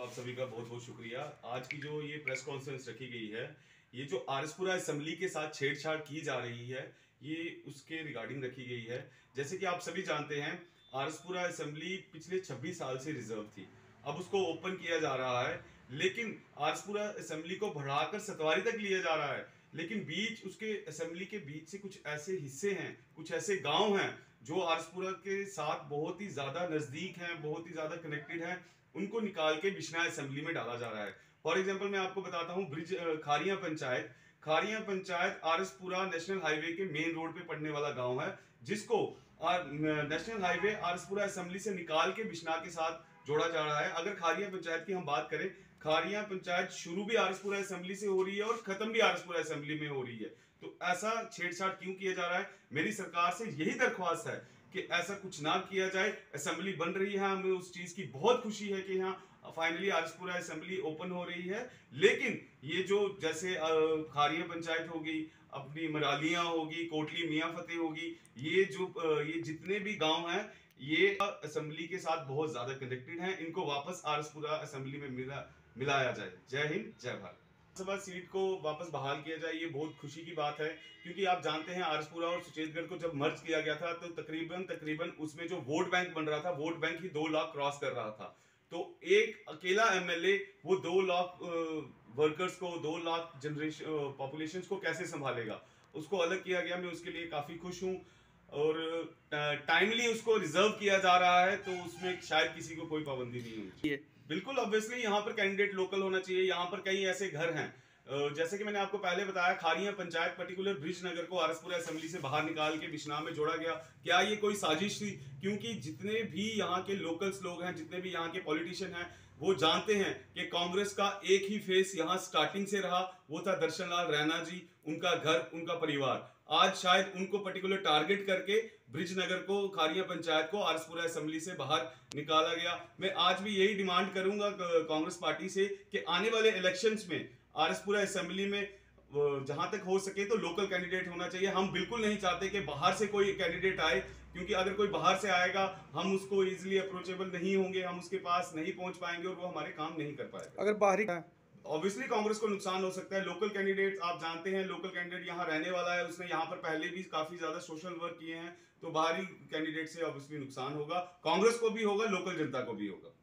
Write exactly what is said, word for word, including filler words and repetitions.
आप सभी का बहुत बहुत शुक्रिया। आज की जो ये प्रेस कॉन्फ्रेंस रखी गई है, ये जो आरएसपुरा असेंबली के साथ छेड़छाड़ की जा रही है, ये उसके रिगार्डिंग रखी गई है। जैसे कि आप सभी जानते हैं, आरएसपुरा असेंबली पिछले छब्बीस साल से रिजर्व थी। अब उसको ओपन किया जा रहा है, लेकिन आरएसपुरा असेंबली को बढ़ाकर सतवारी तक लिया जा रहा है। लेकिन बीच उसके असेंबली के बीच से कुछ ऐसे हिस्से हैं, कुछ ऐसे गांव हैं जो आरएसपुरा के साथ बहुत ही ज्यादा नजदीक हैं, बहुत ही ज्यादा कनेक्टेड हैं, उनको निकाल के बिश्नाह असेंबली में डाला जा रहा है। फॉर एग्जाम्पल मैं आपको बताता हूँ, ब्रिज खारिया पंचायत खारिया पंचायत आरएसपुरा नेशनल हाईवे के मेन रोड पे पड़ने वाला गांव है, जिसको नेशनल हाईवे आरएसपुरा असेंबली से निकाल के बिश्नाह के साथ जोड़ा जा रहा है। अगर खारिया पंचायत की हम बात करें, खारिया पंचायत शुरू भी आरएसपुरा असेंबली से हो रही है और खत्म भी आरएसपुरा असेंबली में हो रही है। तो ऐसा छेड़छाड़ क्यों किया जा रहा है? मेरी सरकार से यही दरख्वास्त है कि ऐसा कुछ ना किया जाए। असेंबली बन रही है, हमें उस चीज की बहुत खुशी है कि यहाँ फाइनली आरएसपुरा असेंबली ओपन हो रही है। लेकिन ये जो जैसे खारिया पंचायत होगी, अपनी मरालियां होगी, कोटली मियां फतेह होगी, ये जो ये जितने भी गांव हैं, ये असेंबली के साथ बहुत ज्यादा कनेक्टेड हैं। इनको वापस आरएसपुरा असेंबली में मिला मिलाया जाए। जय हिंद, जय भारत। सभा सीट को वापस बहाल किया जाए, ये बहुत खुशी की बात है, क्योंकि आप जानते हैं आरएसपुरा और सुचेतगढ़ को जब मर्ज किया गया था तो तकरीबन तकरीबन उसमें जो वोट बैंक बन रहा था, वोट बैंक ही दो लाख क्रॉस कर रहा था। तो एक अकेला एमएलए वो दो लाख वर्कर्स को, दो लाख जनरेशन पॉपुलेशन को कैसे संभालेगा? उसको अलग किया गया, मैं उसके लिए काफी खुश हूँ। और टाइमली उसको रिजर्व किया जा रहा है, तो उसमें शायद किसी को कोई पाबंदी नहीं होनी चाहिए। बिल्कुल ऑब्वियसली यहाँ पर कैंडिडेट लोकल होना चाहिए। यहाँ पर कई ऐसे घर हैं, जैसे कि मैंने आपको पहले बताया, खारिया पंचायत पर्टिकुलर ब्रिज नगर को आरएसपुरा असेंबली से बाहर निकाल के बिश्नाह में जोड़ा गया। क्या ये कोई साजिश थी? क्योंकि जितने भी यहाँ के लोकल्स लोग हैं, जितने भी यहाँ के पॉलिटिशियन हैं, वो जानते हैं कि कांग्रेस का एक ही फेस यहाँ स्टार्टिंग से रहा, वो था दर्शन लाल रैना जी, उनका घर, उनका परिवार। आज शायद उनको पर्टिकुलर टारगेट करके ब्रिज नगर को, खारिया पंचायत को आरएसपुरा असेंबली से बाहर निकाला गया। मैं आज भी यही डिमांड करूंगा कांग्रेस पार्टी से कि आने वाले इलेक्शंस में आरएसपुरा असेंबली में जहां तक हो सके तो लोकल कैंडिडेट होना चाहिए। हम बिल्कुल नहीं चाहते कि बाहर से कोई कैंडिडेट आए, क्योंकि अगर कोई बाहर से आएगा, हम उसको इजीली अप्रोचेबल नहीं होंगे, हम उसके पास नहीं पहुंच पाएंगे और वो हमारे काम नहीं कर पाएगा। अगर बाहरी ऑब्वियसली कांग्रेस को नुकसान हो सकता है। लोकल कैंडिडेट आप जानते हैं, लोकल कैंडिडेट यहाँ रहने वाला है, उसने यहाँ पर पहले भी काफी ज्यादा सोशल वर्क किए हैं, तो बाहरी कैंडिडेट से ऑब्वियसली नुकसान होगा, कांग्रेस को भी होगा, लोकल जनता को भी होगा।